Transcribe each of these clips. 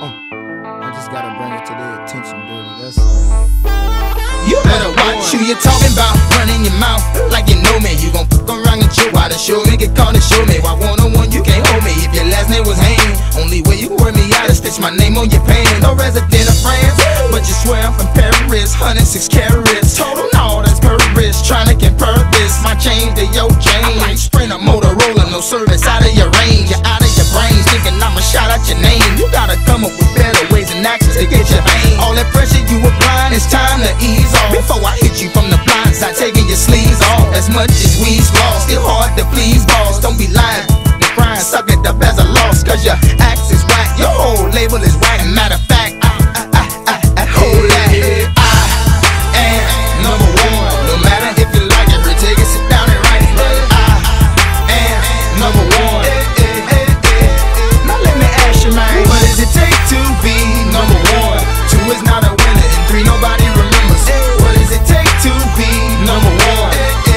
I just gotta bring it to their attention, dirty. That's You better watch who you're talking about, running your mouth like you know me. You gon' fuck around and chill while the show me get caught and show me. Why one-on-one you can't hold me if your last name was Hain. Only way you wear me out is stitch my name on your pants. No resident of France, but you swear I'm from Paris. 106 carats, total no, that's Paris. Tryna compare this, my chain to your chain. I might sprint a Motorola, no service out of your range. You're out of your brains, thinking I'ma shout out your name. You gotta come up with better ways and actions to get your vein. All that pressure you applying, it's time to ease off. Before I hit you from the blind side, taking your sleeves off. As much as we's lost, still hard to please, boss. Don't be lying, the crying, suck it up as a loss. Cause your axe is whack, your whole label is whack. Matter of fact, I hold that. I am number one. No matter if you like it or take it, sit down and write it. I am number one. Now let me ask you, man, what does it take to be number one? 2 is not a winner, and 3 nobody remembers. What does it take to be number one?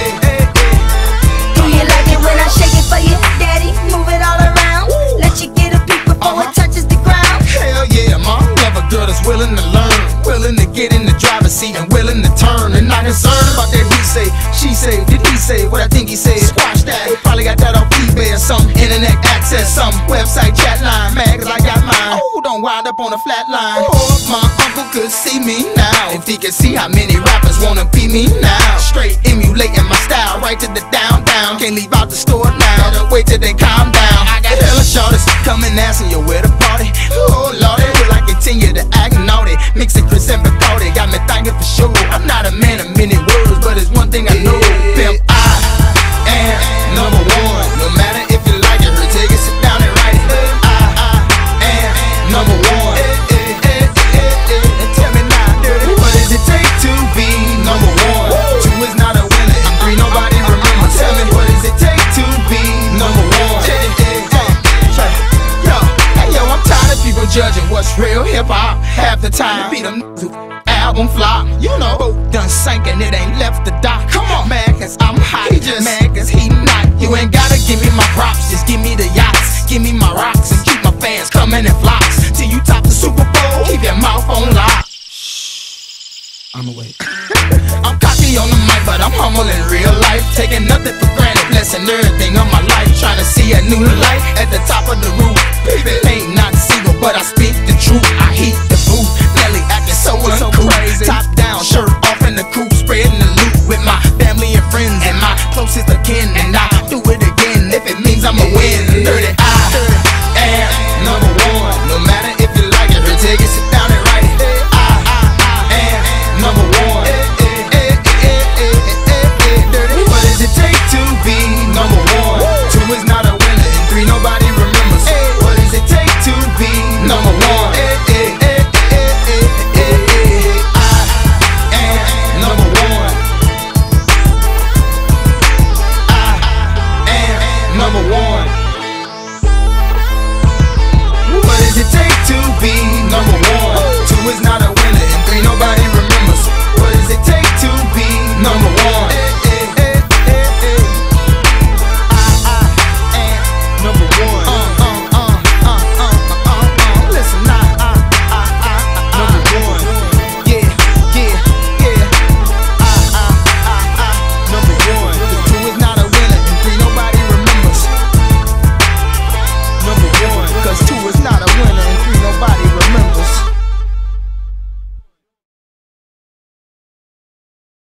Do you like it when I shake it for you, daddy? Move it all around. Let you get a peek before it touches the ground. Hell yeah, mom, love a girl that's willing to learn, willing to get in the driver's seat and willing to turn. And not concerned about that he say, she say, did he say what I think he said? Squash that, he probably got that off eBay or some internet access, some website chat line. Mad cause I got mine. Oh, don't wind up on a flat line. Oh, if my uncle could see me now, if he could see how many rappers wanna be me now. Straight emulating my style, right to the down. Can't leave out the store now, don't wait till they calm down. I got hella shorties coming asking you where the party. Oh lordy, will I continue to act naughty? Mixing Chris and Pictorial got me thinking for sure. I'm not a man of many words, but it's one thing I know. Pimp, I am number one. No matter if you like it or take it, sit down and write it. I am number one. Tell me now, dirty, what does it take to be number one? 2 is not a winner, and 3 nobody remembers. Tell me, what does it take to be number one? Yo, I'm tired of people judging what's real hip-hop. Half the time, beat them album flop. You know, boat done sank and it ain't left the dock. Come on, man, cause I'm hot. He just mad cause he not. You ain't gotta give me my props, just give me the yachts. Give me my rocks and keep my fans coming in flocks. Till you top the Super Bowl, keep your mouth on lock. I'ma wait. I'm cocky on the mic, but I'm humble in real life. Taking nothing for granted, blessing everything of my life. Trying to see a new light at the top of the roof. Ain't not single, but I speak the truth. I heat the booth, Nelly acting so uncool. Top down, shirt off in the coupe, spreading the loot with my family and friends and my closest of kin. And I do it again if it means I'ma win. Dirty, I am number one. No matter if you like it or take it, sit down and write it. Number one. What does it take to be number one? 2 is not a winner, and 3 nobody remembers. What does it take to be number one? I am number one. I am number one. What does it take to be